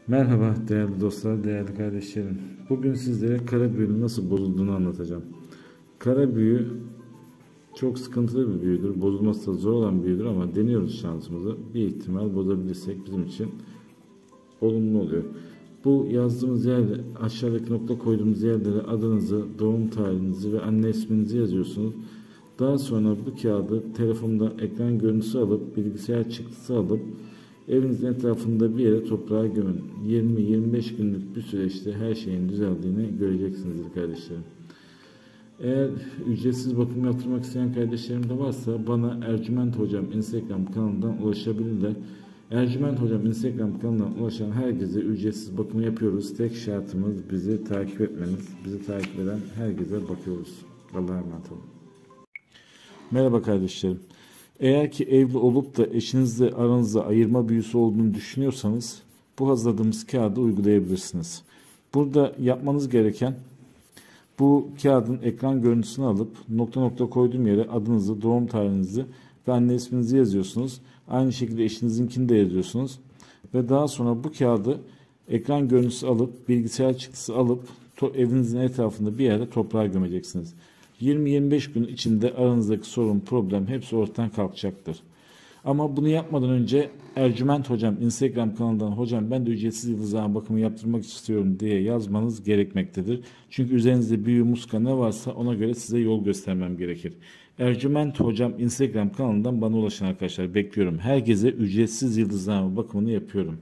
Merhaba değerli dostlar, değerli kardeşlerim. Bugün sizlere kara büyünün nasıl bozulduğunu anlatacağım. Kara büyü çok sıkıntılı bir büyüdür. Bozulması da zor olan bir büyüdür ama deniyoruz şansımızı. Bir ihtimal bozabilirsek bizim için olumlu oluyor. Bu yazdığımız yerde aşağıdaki nokta koyduğumuz yerlere adınızı, doğum tarihinizi ve anne isminizi yazıyorsunuz. Daha sonra bu kağıdı telefonda ekran görüntüsü alıp bilgisayar çıktısı alıp evinizin etrafında bir yere toprağa gömün. 20-25 günlük bir süreçte her şeyin düzeldiğini göreceksinizdir kardeşlerim. Eğer ücretsiz bakım yaptırmak isteyen kardeşlerim de varsa bana Ercüment Hocam Instagram kanalından ulaşabilirler. Ercüment Hocam Instagram kanalından ulaşan herkese ücretsiz bakımı yapıyoruz. Tek şartımız bizi takip etmeniz. Bizi takip eden herkese bakıyoruz. Allah'a emanet olun. Merhaba kardeşlerim. Eğer ki evli olup da eşinizle aranızda ayırma büyüsü olduğunu düşünüyorsanız bu hazırladığımız kağıdı uygulayabilirsiniz. Burada yapmanız gereken bu kağıdın ekran görüntüsünü alıp nokta nokta koyduğum yere adınızı, doğum tarihinizi ve anne isminizi yazıyorsunuz. Aynı şekilde eşinizinkini de yazıyorsunuz. Ve daha sonra bu kağıdı ekran görüntüsü alıp bilgisayar çıktısı alıp evinizin etrafında bir yerde toprağa gömeceksiniz. 20-25 gün içinde aranızdaki sorun, problem hepsi ortadan kalkacaktır. Ama bunu yapmadan önce Ercüment Hocam Instagram kanalından hocam ben de ücretsiz yıldızlama bakımı yaptırmak istiyorum diye yazmanız gerekmektedir. Çünkü üzerinizde büyü, muska ne varsa ona göre size yol göstermem gerekir. Ercüment Hocam Instagram kanalından bana ulaşan arkadaşlar bekliyorum. Herkese ücretsiz yıldızlama bakımını yapıyorum.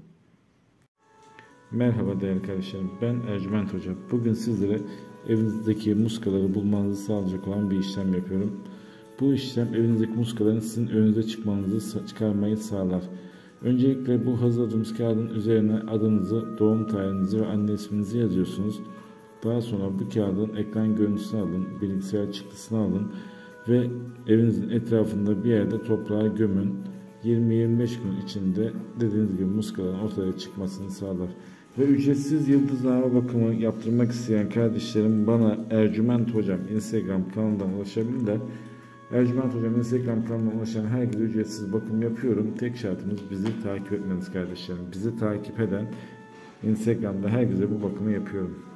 Merhaba değerli kardeşlerim, ben Ercüment Hocam. Bugün sizlere evinizdeki muskaları bulmanızı sağlayacak olan bir işlem yapıyorum. Bu işlem evinizdeki muskaların sizin önünüze çıkarmayı sağlar. Öncelikle bu hazırladığımız kağıdın üzerine adınızı, doğum tarihinizi ve anne isminizi yazıyorsunuz. Daha sonra bu kağıdın ekran görüntüsünü alın, bilgisayar çıktısını alın ve evinizin etrafında bir yerde toprağa gömün. 20-25 gün içinde dediğiniz gibi muskaların ortaya çıkmasını sağlar. Ve ücretsiz yıldızlama bakımı yaptırmak isteyen kardeşlerim bana Ercüment Hocam Instagram kanalından ulaşabilirler. Ercüment Hocam Instagram kanalına ulaşan herkese ücretsiz bakım yapıyorum. Tek şartımız bizi takip etmeniz kardeşlerim. Bizi takip eden Instagram'da herkese bu bakımı yapıyorum.